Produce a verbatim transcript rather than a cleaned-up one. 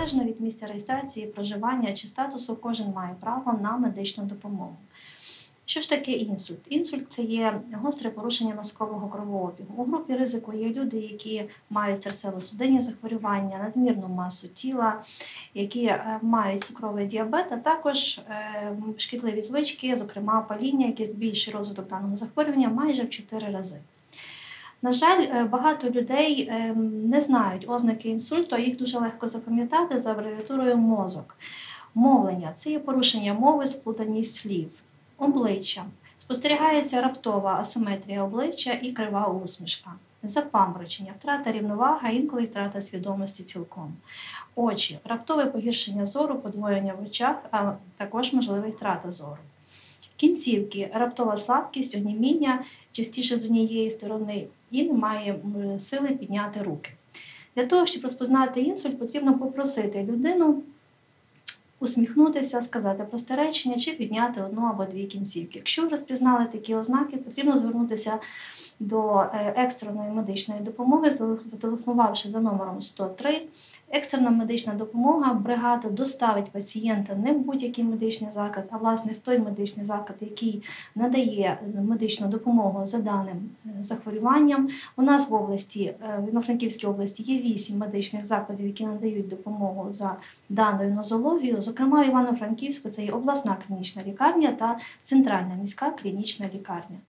Незалежно від місця реєстрації, проживання чи статусу, кожен має право на медичну допомогу. Що ж таке інсульт? Інсульт – це є гостре порушення мозкового кровообігу. У групі ризику є люди, які мають серцево-судинні захворювання, надмірну масу тіла, які мають цукровий діабет, а також шкідливі звички, зокрема паління, яке збільшує розвиток даного захворювання майже в чотири рази. На жаль, багато людей не знають ознаки інсульту, а їх дуже легко запам'ятати за абревіатурою мозок. Мовлення – це є порушення мови, сплутаність слів. Обличчя. Спостерігається раптова асиметрія обличчя і крива усмішка. Запаморочення, втрата рівноваги, інколи втрата свідомості цілком. Очі. Раптове погіршення зору, подвоєння в очах, а також можлива втрата зору. Кінцівки. Раптова слабкість, оніміння, частіше з однієї сторони, і немає сили підняти руки. Для того, щоб розпознати інсульт, потрібно попросити людину усміхнутися, сказати просте речення чи підняти одну або дві кінцівки. Якщо розпізнали такі ознаки, потрібно звернутися до екстреної медичної допомоги, зателефонувавши за номером сто три. Екстрена медична допомога, бригада доставить пацієнта не в будь-який медичний заклад, а власне в той медичний заклад, який надає медичну допомогу за даним захворюванням. У нас в області, в Івано-Франківській області є вісім медичних закладів, які надають допомогу за даною нозологією. Зокрема, в Івано-Франківську це є обласна клінічна лікарня та центральна міська клінічна лікарня.